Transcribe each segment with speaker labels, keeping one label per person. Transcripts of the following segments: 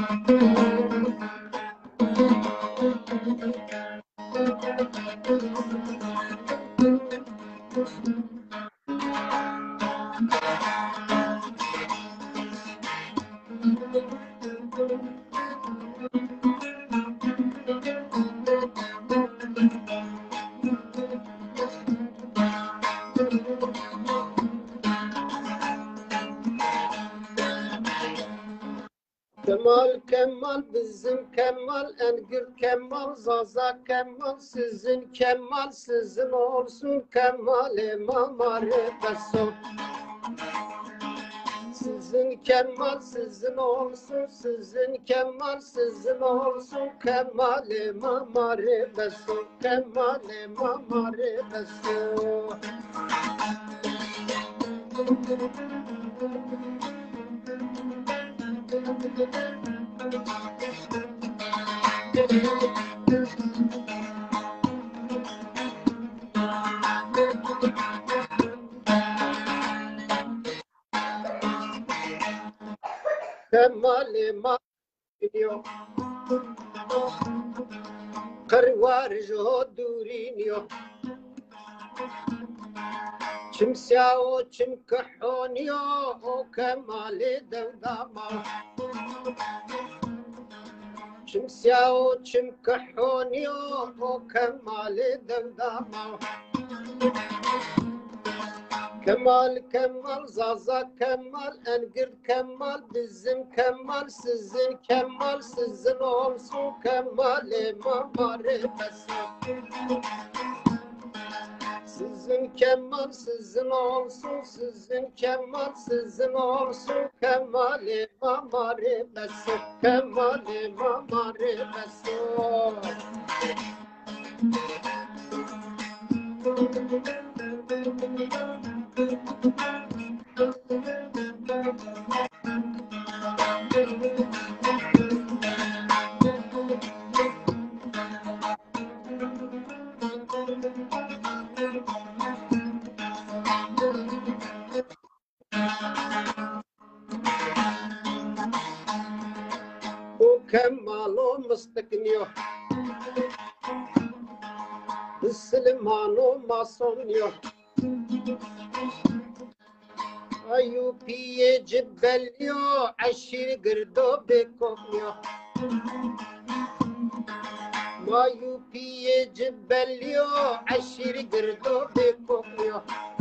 Speaker 1: Kemal Kemal bizim Kemal Engin Kemal Zaza Kemal sizin Kemal sizin olsun Kemal mamare beso sizin Kemal sizin olsun sizin Kemal sizin olsun Kemal mamare beso Kemal mamare beso Kemal mamare Kırvar jo duriniyo Çimsya o çimkahoniyo o Kemal'i devdama Çimsya o çimkahoniyo o Kemal'i devdama Kemal Kemal Zaza Kemal Engin Kemal bizim Kemal sizin Kemal sizin olsun Kemal'i mamare beso sizin Kemal sizin olsun sizin Kemal sizin olsun Kemal'i mamare beso Kemal'i mamare beso O Kemal o mıstıknıyor Süleyman o masonyor Ayupiye cibbelliyor Aşir gırdo bekokmuyor Ayupiye cibbelliyor Aşir gırdo bekokmuyor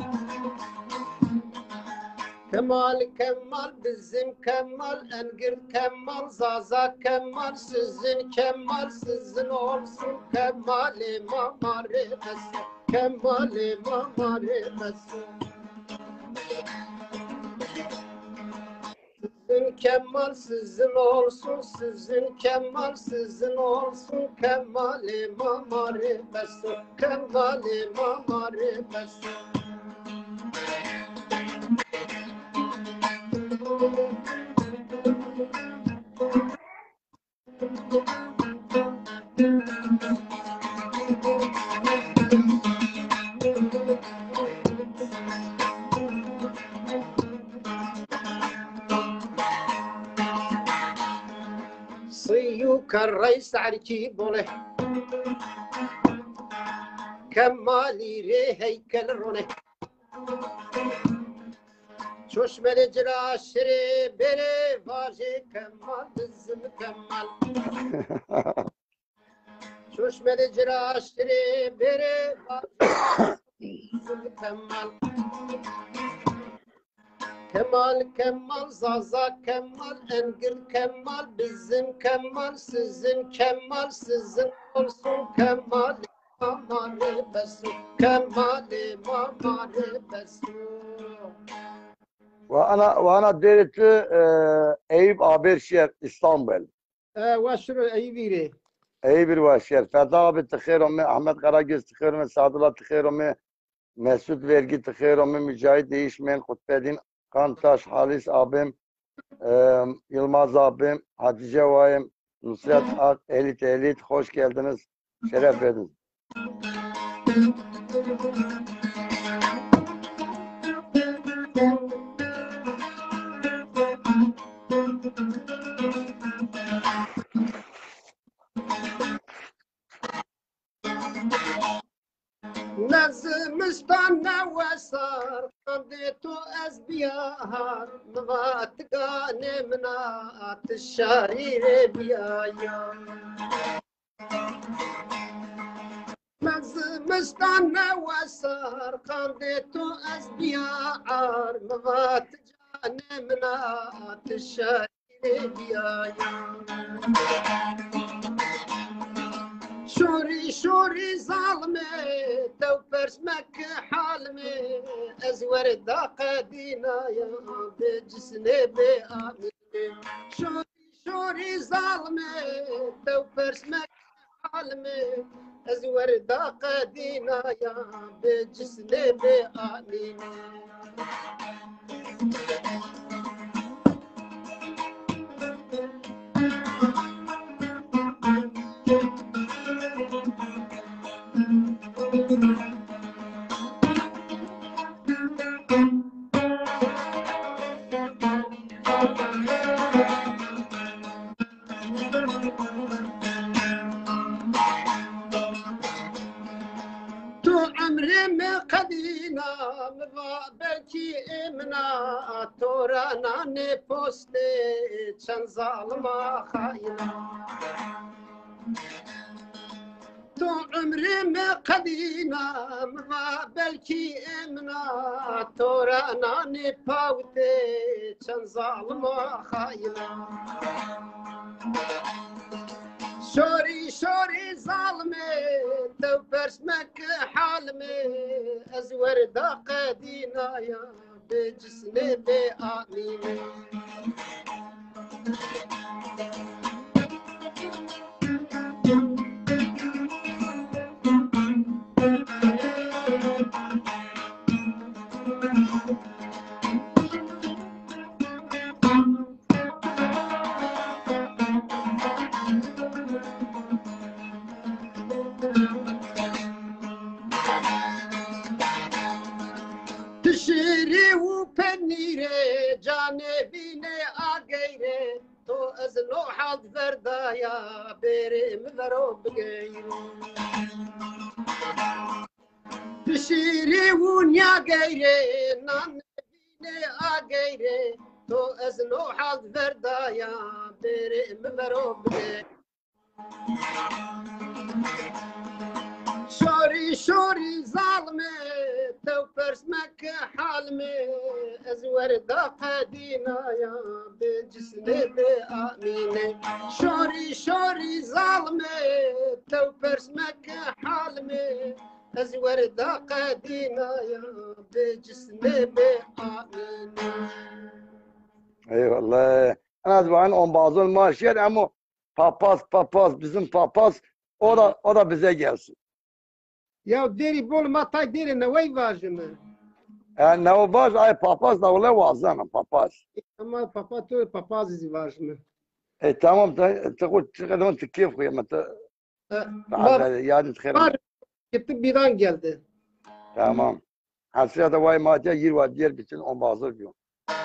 Speaker 1: Kemal Kemal bizim Kemal Engin Kemal Zaza Kemal sizin Kemal sizin olsun Kemal'i mamare beso Kemal'i mamare beso sizin Kemal sizin olsun sizin Kemal sizin olsun Kemal'i mamare beso Kemal'i mamare beso صيوك الرئيس عركي بوله كمالي ري هيكل رونه چشمه جرا شری بره واجه کمال دزم کمال چشمه جرا شری بره واجه دزم کمال Kemal Kemal Zaza Kemal Engin Kemal bizim Kemal sizin Kemal sizin olsun Kemal mamare beso Kemal mamare beso
Speaker 2: وأنا ديرت أيب عبير شير إسطنبول.
Speaker 1: واشرو أيبيري.
Speaker 2: أيبير واشير. فدا abi tıkıyorum Ahmet Karagöz tıkıyorum Sadullah tıkıyorum Mesut Vergi tıkıyorum Mücahit Değişmeyen Kutbedin Kantaş Halis abim Yılmaz abim Hatice Vayim Nusret Ak Elit hoş geldiniz. Şeref verdiniz.
Speaker 1: نزمستان نوسار قضيتو أزبيار نغاتقاني منات الشرير بيايا نزمستان نوسار قضيتو أزبيار نغاتقاني منات الشرير بيايا شوري شوري ظالمي تو برسمك حالمي ازور قدينا يا بجسني بآمني شوري شوري ظالمي تو برسمك حالمي ازور قدينا يا بجسني بآمني تو عمري مقدينا مبابلكي امنا تورانا نبوستي چند ظالما خاينا تو عمري مقدينا مبابلكي امنا تورانا نبوستي چند ظالما خاينا شوري شوري ظالمي تو برسمك حالمي ازور قدينا يا بجسمي بآميني تشيري وبنيري جانبيني آقيري تو ازلو حد فردايا بيري مذرو بقيري تشيري ونيا قيري نانبيني آقيري تو ازلو حد فردايا بيري مذرو بقيري شوري شوري ظالمي تو برسمك حالمي ازور قدينا يا بجسمي بآميني شوري شوري ظالمي تو برسمك حالمي ازور قدينا يا بجسمي بآميني
Speaker 2: اي والله انا زمان on bazı maaşyer ama papaz bizim papaz o da bize gelsin.
Speaker 1: يا ديري بول ما تاي ديري نوي واجم
Speaker 2: Yani ne o var ay papaz da öyle vazana papaz.
Speaker 1: اما بابا تو بابا زي واجم
Speaker 2: Tamam تقول تقدرون كيف قيمة yani تخير.
Speaker 1: Gitti biran geldi.
Speaker 2: Tamam. Hasıya da vay madde yer var diğer bütün on bazı diyor.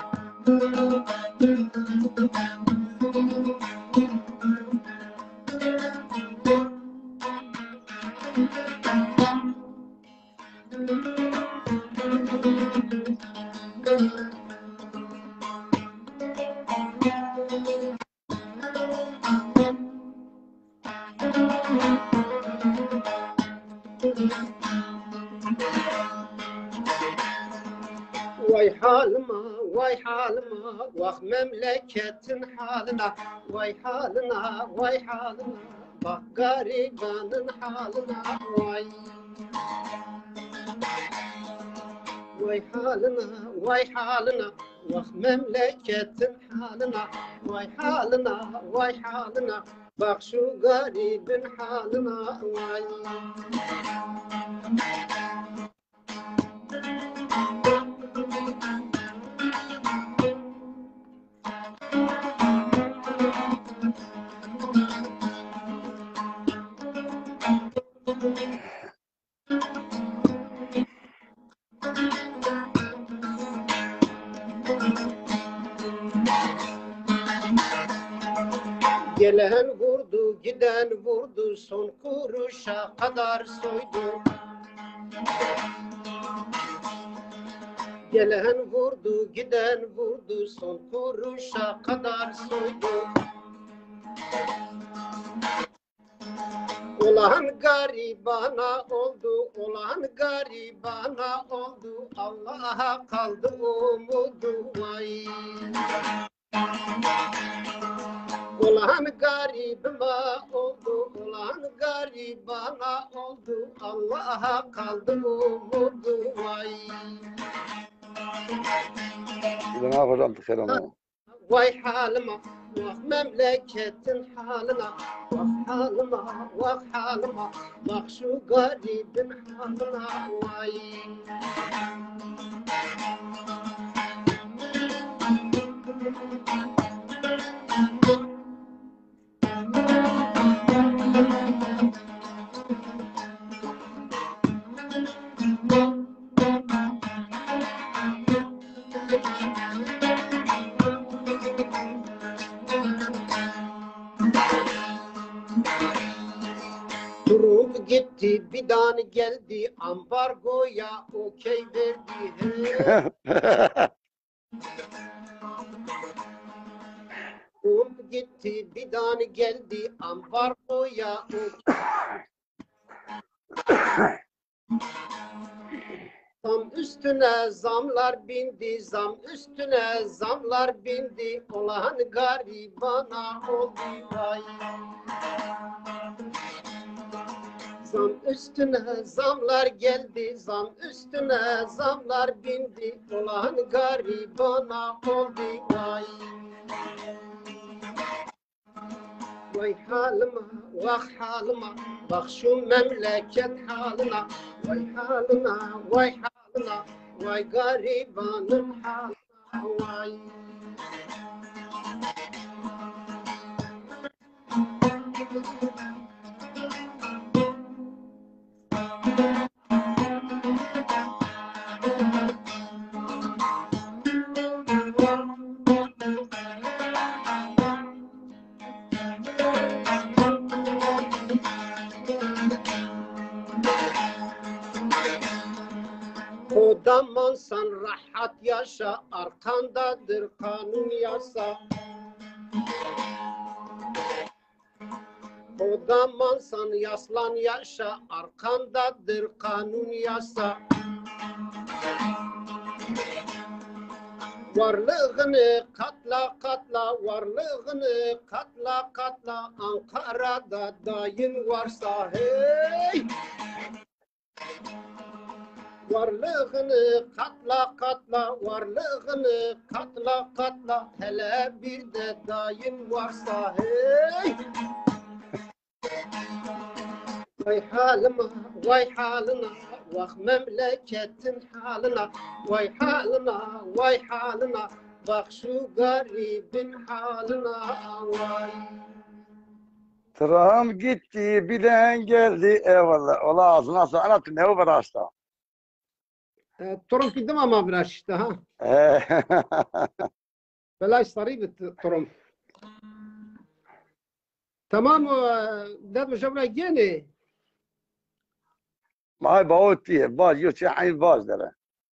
Speaker 1: Vay halıma, vay halıma, vah memleketin halına, vay halına, vay halına, bak garibanın halına, vay. Vay halına, vay halına, vah memleketin halına, vay halına, vay halına, bak şu garibin halına, vay. Gelen vurdu, giden vurdu, son kuruşa kadar soydu. Gelen vurdu, giden vurdu, son kuruşa kadar soydu. Olan garibana oldu, olan garibana oldu, Allah'a kaldı umudu vay. Olan garibime oldu, olan garibana oldu, Allah'a kaldı umudu vay.
Speaker 2: Ne yapacağım tıkırım?
Speaker 1: Vay halıma, vah memleketin halına, vah halıma, vah halıma, bak şu garibin halına vay. Durup gitti, bir tane geldi, ambargoya okey verdi. Durup gitti, bir tane geldi, ambargoya okey. Zam üstüne zamlar bindi, zam üstüne zamlar bindi, olan garibana oldu vay. Zam üstüne zamlar geldi, zam üstüne zamlar bindi, olan garibana oldu vay. Vay halıma, vah halıma, bak şu memleket halına, vay halına, vay halına, vay garibanın halına, vay. Odamansan rahat yaşa, arkandadır kanun yasa. Odamansan yaslan yaşa, arkandadır kanun yasa. Varlığını katla katla, varlığını katla katla, Ankara'da dayın varsa hey. Varlığını katla katla, varlığını katla katla, hele bir de dayın varsa hey. Vay halıma, vay halına, vah memleketin halına, vay halına, vay halına, bak şu garibin halına vay.
Speaker 2: Tırağım gitti, bilen geldi. Eyvallah. Ola ağzına sağ. Anlatın ne o var hasta?
Speaker 1: Torum gittim ama biraz işte ha. Belaş sarı bir torum. Tamam mı? Dad müşavra gene.
Speaker 2: May باوت diye. Baz yok. Şey aynı baz dere.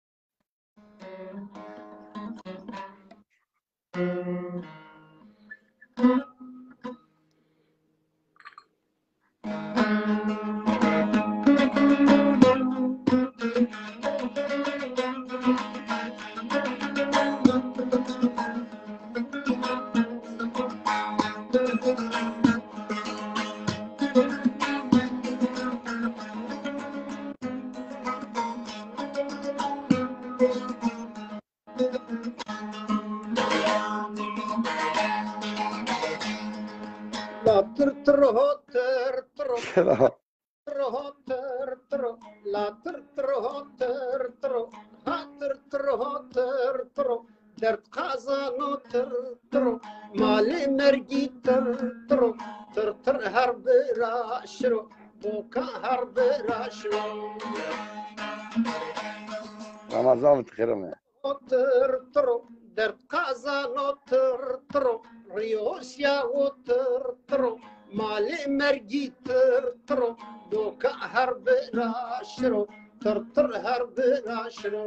Speaker 1: La tır tır ho tır tır tır ho tır tır. La tır tır ho tır tır. Ha tır tır ho tır tır. Dert kazanı tır tır. Mali mergi tır tır. Tır tır her bir aşırı. Boka her bir aşırı.
Speaker 2: Ramazan tıkırım ya.
Speaker 1: Tır tır. dert kazan oturtro Riyosya oturtro mali mergi tırtro doka harbi raşro tırtır harbi raşro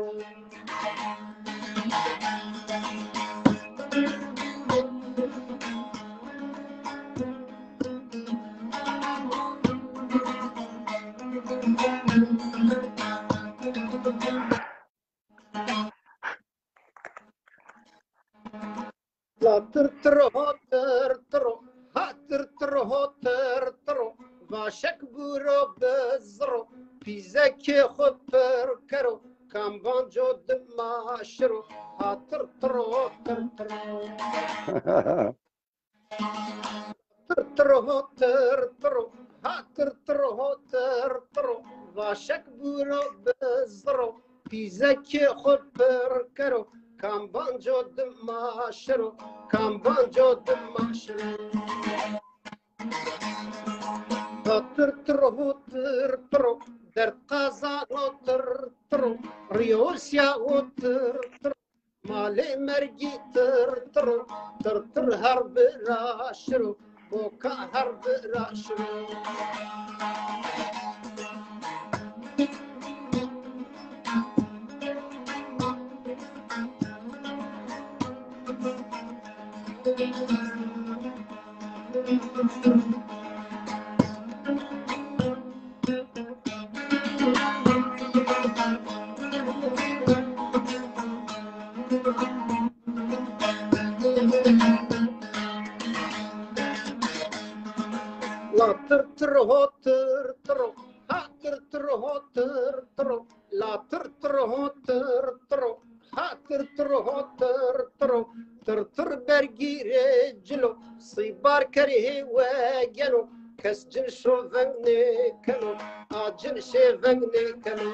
Speaker 1: La tırtro tırtro ha tırtro tırtro vaşak buro bezro pizeki khupır karo kambanjo dmaşro ha tırtro tırtro tırtro tırtro ha tırtro tırtro vaşak buro bezro pizeki khupır karo kambanjo dmaşro kambanjo dmaşro tırtro tırtro dert kazan tırtro riyosya tırtro mali mergi tırtro tırtır harbi raşro boka harbi raşro La tırtro tırtro ha tırtro tırtro la tırtro tırtro ha tırtro tırtro tırtır bergire cilo sibar kare ve gelo kes cin şoven ne kelo acın şeven ne kelo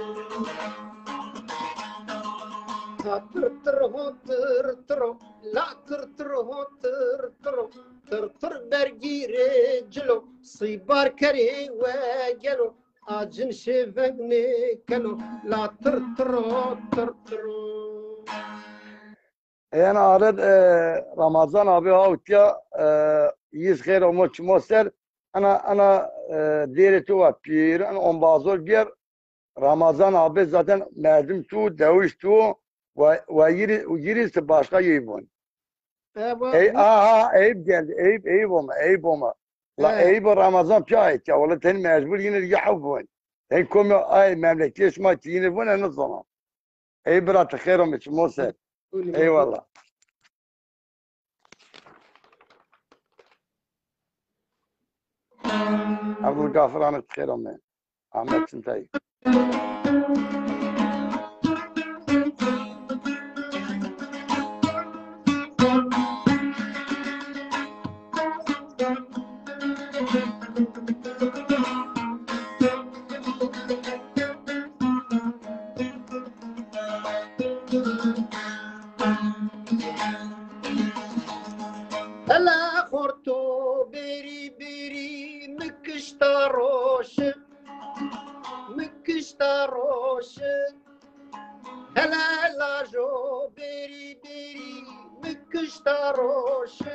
Speaker 1: ha tırtro tırtro la tırtro tırtro tırtır bergire cilo sibar kare ve gelo acın şeven ne kelo la tırtro tırtro
Speaker 2: Yani aret Ramazan abi havutya yiz khair omo çmoser ana deri tu var pir ana on bazor bir Ramazan abi zaten merdim tu deviş tu ve yirisi başka yiyibun. Eyüp geldi. Eyüp olma. La Eyüp Ramazan piyayet ya. Valla ten mecbur yine yahubun. Ten komi ay memleket şma yine bu ne zaman. Eyüp ratı khair omo çmoser. Eyvallah. Abdülgafur Ahmet Kheram ben. Ahmet Sintay.
Speaker 1: Ela khorto beri beri mkishtarosh Ela la jo beri beri mkishtarosh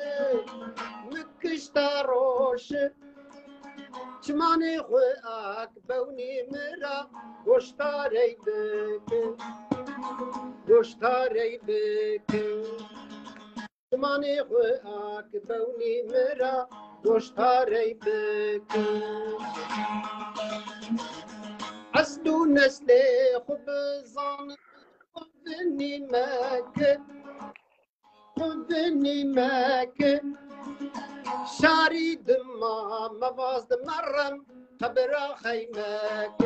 Speaker 1: Çmani xwe ak bevni mira goştarey beke Çmani xwe ak bevni mira goştarey beke Aslu nesle xubzan xubni mek Şaridim ma mavazdım marram kabra khaymak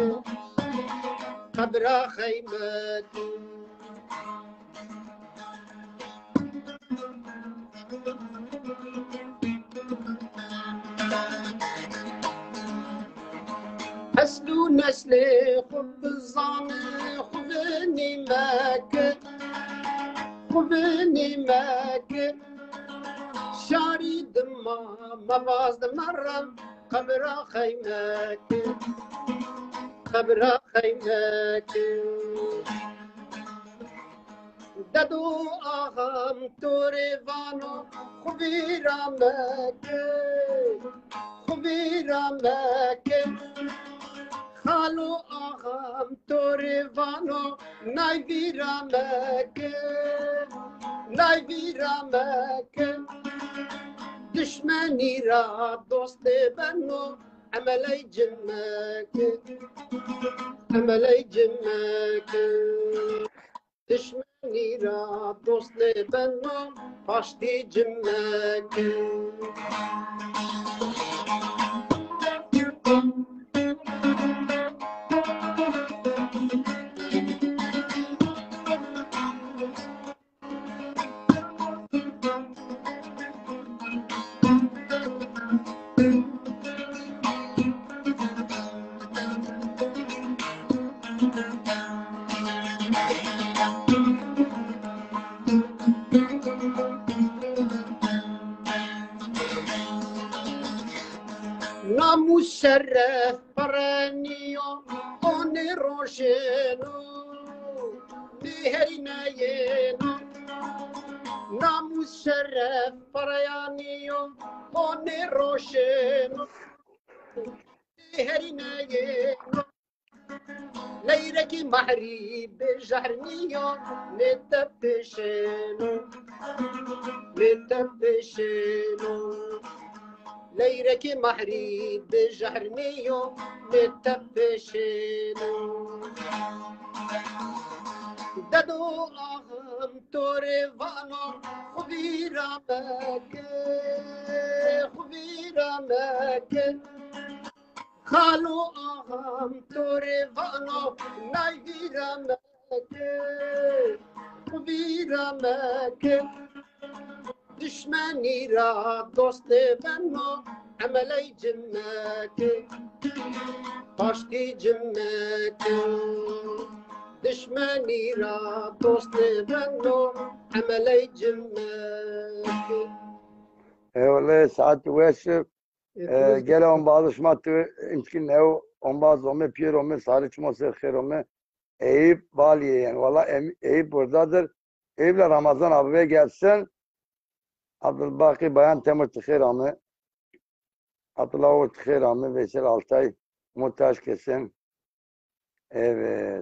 Speaker 1: Aslu nesli khubzan khubni mek Şaridim ma mavazdım marram kabra khaymak ددو آغام توریوانو خوبیرمکه خالو آغام توریوانو نایویرمکه دشمنی را دوست بنو عملی جمک دشمنی را دوست بنو پاشتی جمک ناموس شرف برانیو اون روشنو نهینینو ناموس شرف برانیو اون روشنو نهینینو لیرکی محری بجهرنیو نتبشنو ليرك محري بجهرنيو متبشينو ددو آغم توريوانو خبيرمك خالو آغم توريوانو نايويرمك خبيرمك دشمنی را دوست بنو عملی جمک پاشتی جمک دشمنی را دوست بنو عملی جمک
Speaker 2: والله ساعات واشف گله اون bağışmat imkin ne on bazı Piero'mu sarıç mosel xeromu Eyüp Baliye yani valla Eyüp buradadır. Eyüp'le Ramazan abiye gelsin. Abdülbaki Bayan Temur Tıkhiramı, Abdullah Uğur Tıkhiramı, Veysel Altay, Muhtaç Kesin. Evet.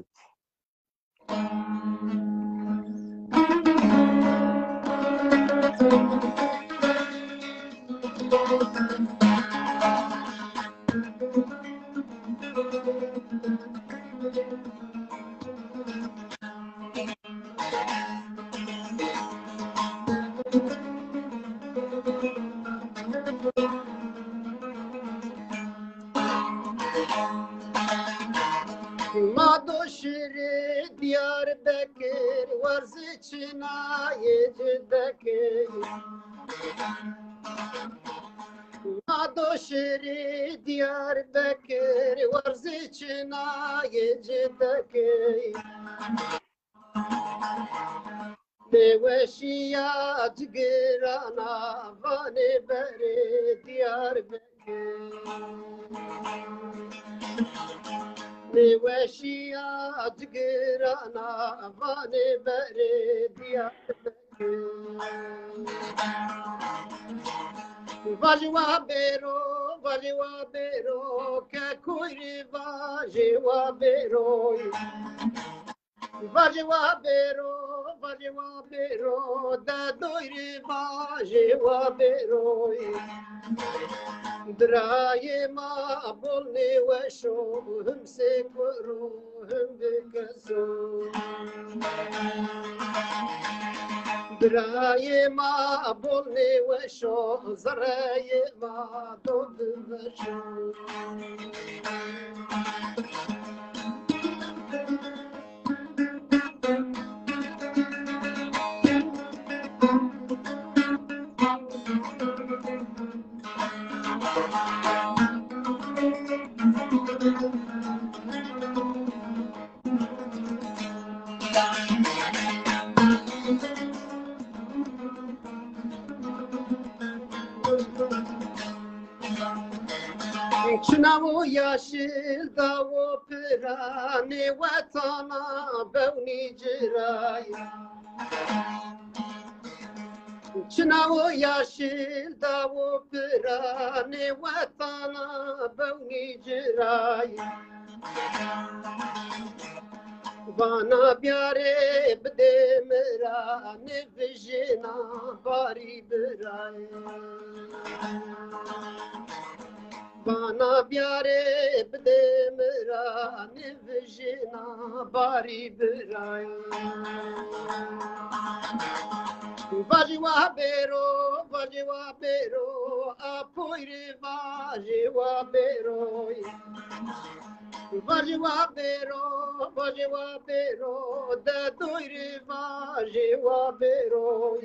Speaker 1: Madoşiri Diyarbakır varzi çinaye cidakır Madoşiri Diyarbakır varzi çinaye cidakır Neveşiyat girana vani beri Diyarbakır Neveşiyat girana vani beri Diyarbakır Vajwa bero ke kuyri vajwa bero Vajwa bero da doyri vajwa bero Draye ma bolne ve şohum sekruhum bekaso Draye ma bolne ve şoh zaraye ma dod ve şoh Çınavı yaşıl davu pirani vatana bevni ciray Çınavı yaşıl davu pirani vatana bevni ciray Vana byare bde mirani vijina bari biray Vana byare bde mirani vijina bari biray Vajiwa bero, apoire vajiwa bero. Vajiwa bero, da doire vajiwa bero.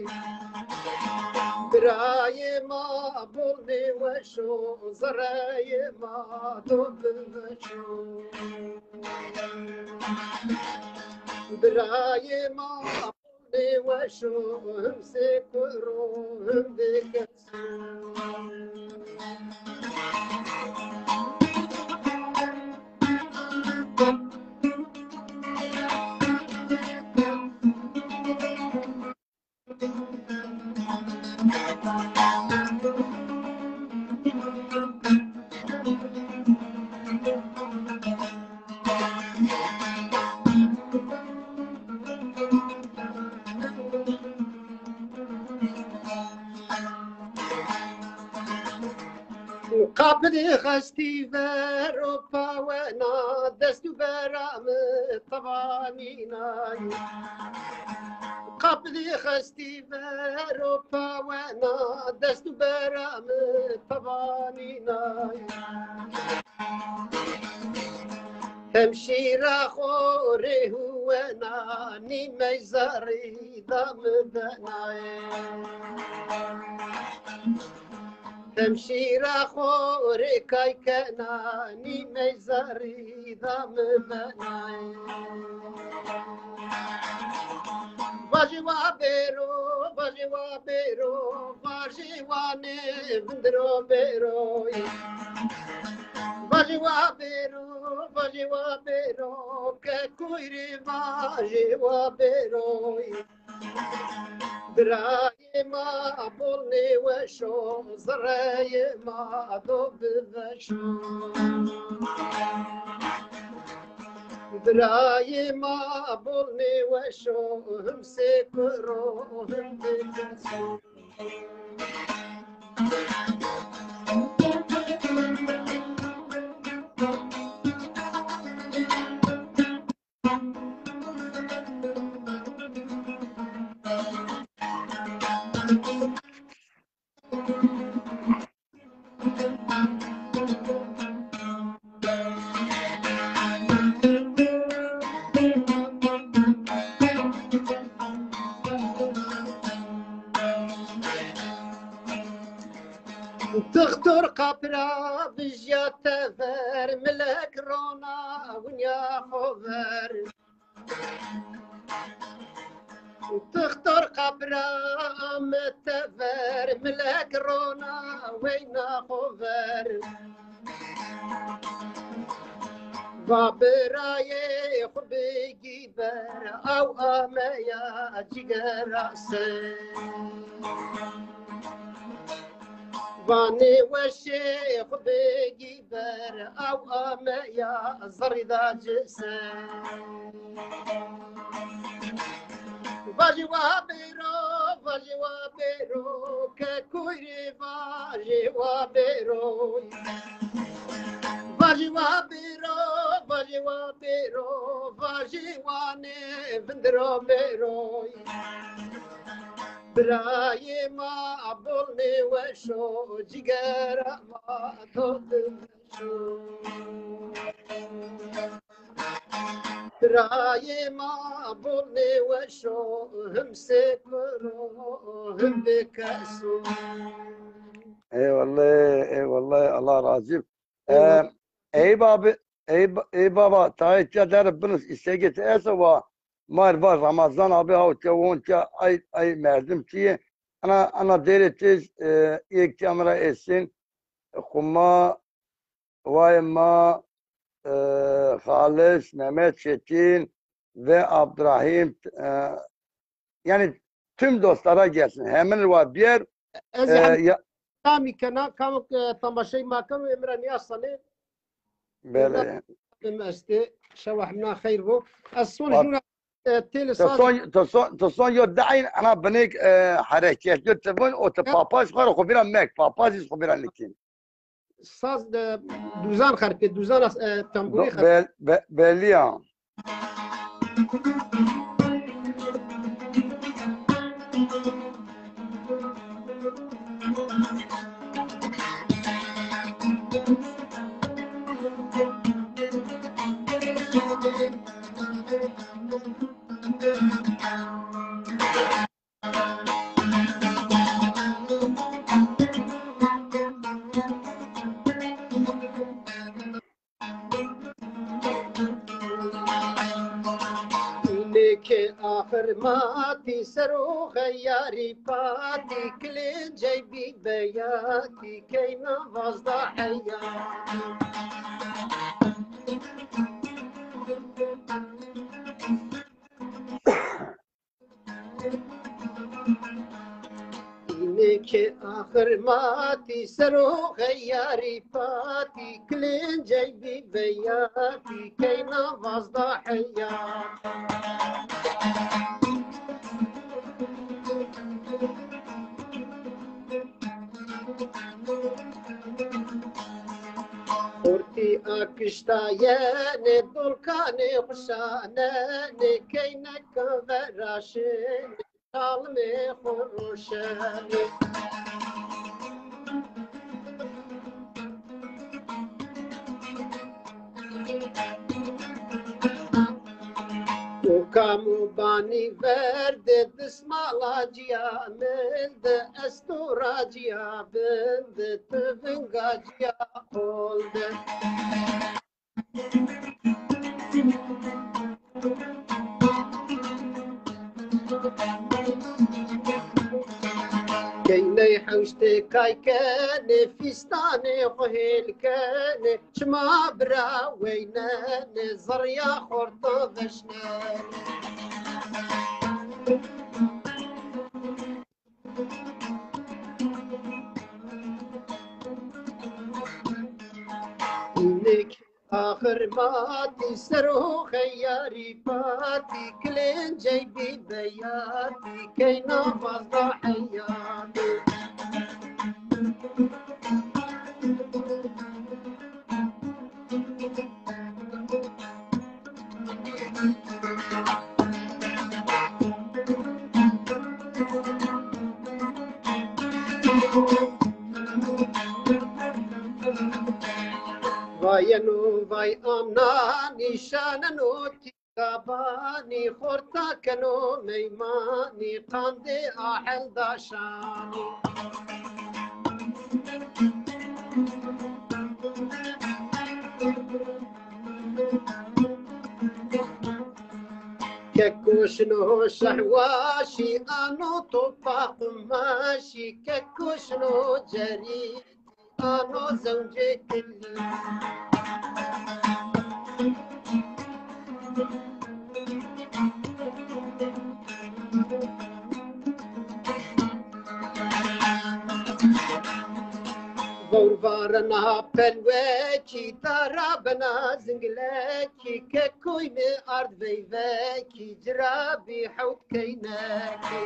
Speaker 1: Braye ma bolne washo, zaraye ma doblasho. Braye ma وشو همسك وروهم بكسو قابل خستي فاروبا وانا دستو برام طبانينا قابل خستي فاروبا وانا دستو برام طبانينا همشيرا خوري هو انا نيمي زاري دام بناي تمشيرا خوري كاي كناني ميزاري ذام بناي باجي وابيرو باجي واني بندرو بيرو باجي وابيرو ككويري باجي وابيرو براي ما بولني وشو زراي ما دوب وشو براي ما بولني وشو همسك روهم بكسو تختار قبرا بجيات فر ملك رونا ونيا خوفر تختار قبرا متفر ملك رونا وينا خوفر بابراي خبي جيبر او اميا جيجر واني وشيخ بيجي بر او اميا زريدا جسم باجي وابيرو ككويري باجي وابيرو باجي وابيرو باجي واني بندرو بيرو براي ما بولني وشو جيجر ما تودشو براي ما بولني وشو همسك روهم بكسو
Speaker 2: اي والله الله razı. Ey baba tayyipçe der bunu isteket esava mar var Ramazan abi havtya onca ay merdim ki ana deretiz ilk kamera etsin kuma vayma Halis Mehmet Çetin ve Abdurrahim yani tüm dostlara gelsin. Hemen var bir yer
Speaker 1: از
Speaker 2: ya,
Speaker 1: کامی کنا کام تماشای ماکم امرانی اصلا
Speaker 2: böyle
Speaker 1: مسته شو حنا خیر بو اصلا جونا تیل ساز
Speaker 2: تصون يدعي انا بنيك حركات يتفون او تباباش خير خبيرا ماك باباش خبيرا لكن
Speaker 1: ساز دوزان خرپی دوزان تنبوری خرپی
Speaker 2: بليا
Speaker 1: که آخر ماتی سرو خیاری پاتی کلی جیبی بیاتی که نوازده حیاتی اینه که آخر ماتی سرو خیاری پاتی کلی جیبی بیاتی که نوازده حیاتی خورتی آکشتایه نه دلکانه خوشانه نه کی نکن وراشه تالم خوشه و کامو بانی ورده دسمالا جیا مند استورا جیا بند تونگا جیا خولده كيني حوشتي كاي كان فيستان خهيل كان شما برا وينان زريا خورطو غشنان إنك آخر ماتي سرو خياري باتي كلين جيبي بياتي كينا فضا حياتي وایانو وای آمنا نیشاننو تیکابانی خورتا کنو میمانی قانده آحل داشانی ككوشنو شحواشي أنو طباق ماشي ككوشنو جريد أنو زوجي كلي غوربارنا بلوكي درابنا زنقلاكي ككوين أرض بيباكي جرابي حوت كيناكي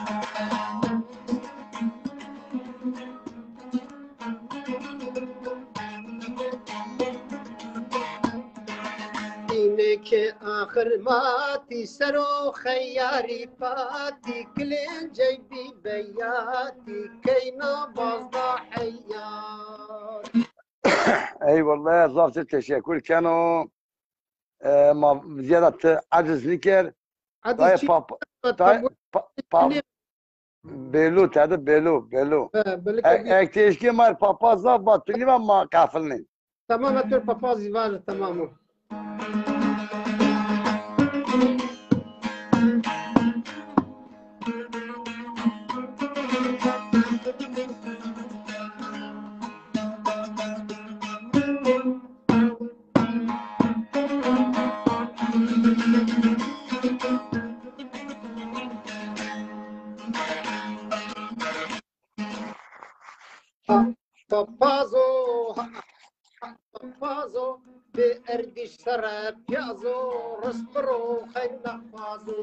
Speaker 1: إنك آخر ماتي سرو خياري باتي كلين جيبي بياتي كينا بازدا حيات
Speaker 2: اي والله ضابط التشكر كانوا ما زيادة عجز نكر
Speaker 1: عدد شي
Speaker 2: بيلو هذا بيلو اكتشكي مال بابا ضابط لي ما كافلني
Speaker 1: تمام اتور بابا زيفار تمامو Papazo, papazo, be erdiş sara piazo, rastro khayna fazo.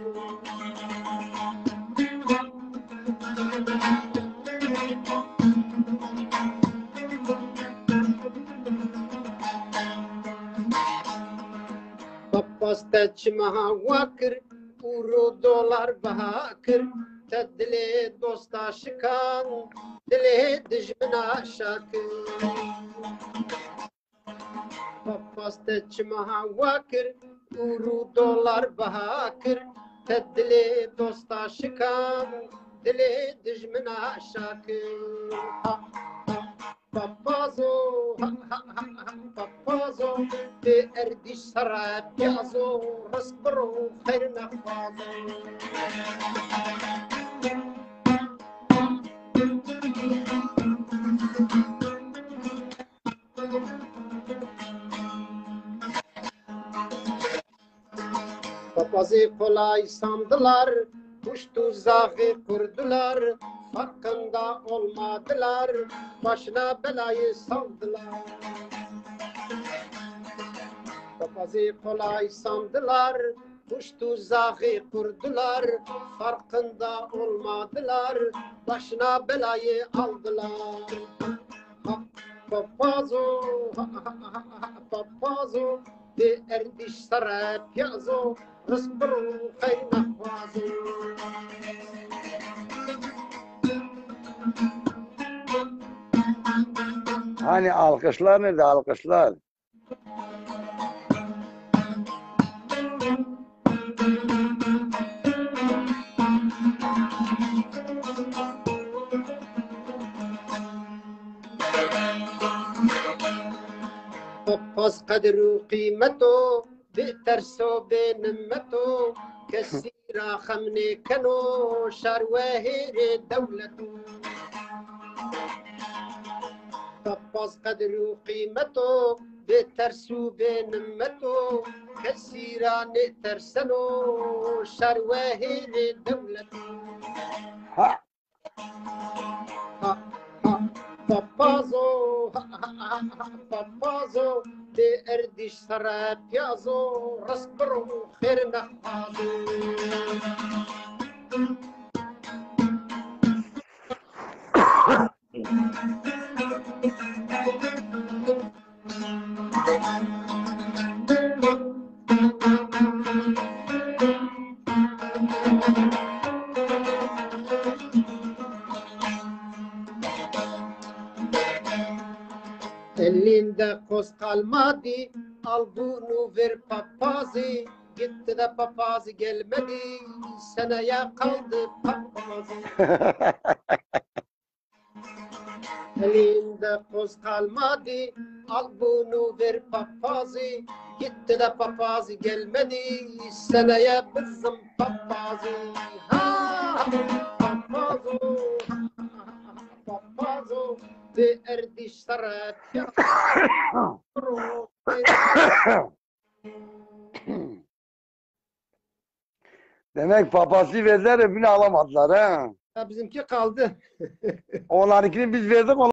Speaker 1: Papasta çmaha vakır, euro dolar bahakır, tedli dosta şikan, dili dijmina şakır. Papasta çmaha vakır, euro dolar bahakır, tedli dosta şikan, dili dijmina şakır. Papazo, papazo, de erdiş sara piazo, rasbro khayrna fazo. Papazı kolay sandılar, kuş tuzağı kurdular, farkında olmadılar, başına belayı saldılar. Papazı kolay sandılar, kuş tuzağı kurdular, farkında olmadılar, başına belayı aldılar. Papazo, papazo, de erdiş sara piazo, rızbırı kaynak vazo.
Speaker 2: Hani alkışlar nerede alkışlar?
Speaker 1: Papaz kadru kıymeto, بترسو بنمتو كسيرا خمني كانو شروهير دولتو تباز قدر قيمتو بترسو بنمتو كسيرا نترسنو شروهير دولتو Papazo, papazo, de erdiş sara piazo, rasbro khairna fazo. Elinde koz kalmadı, al bunu ver papazi. Gitti de papazi gelmedi, seneye kaldı papazi. Elinde koz kalmadı, al bunu ver papazi. Gitti de papazi gelmedi, seneye bizim papazi. Ha, papazo, papazo. Ve erdiş sarat ya.
Speaker 2: Demek papası verdiler öbürünü alamadılar ha.
Speaker 1: Ya bizimki kaldı.
Speaker 2: Onlarınkini biz verdik.